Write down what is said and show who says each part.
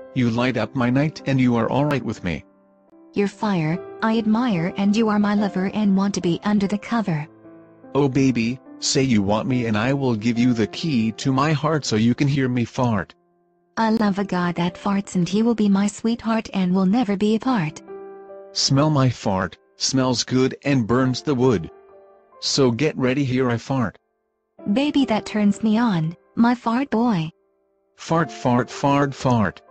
Speaker 1: You light up my night and you are alright with me.
Speaker 2: You're fire, I admire, and you are my lover and want to be under the cover.
Speaker 1: Oh baby, say you want me and I will give you the key to my heart so you can hear me fart.
Speaker 2: I love a guy that farts and he will be my sweetheart and we'll never be apart.
Speaker 1: Smell my fart, smells good and burns the wood. So get ready, here I fart.
Speaker 2: Baby, that turns me on, my fart boy.
Speaker 1: Fart fart fart fart.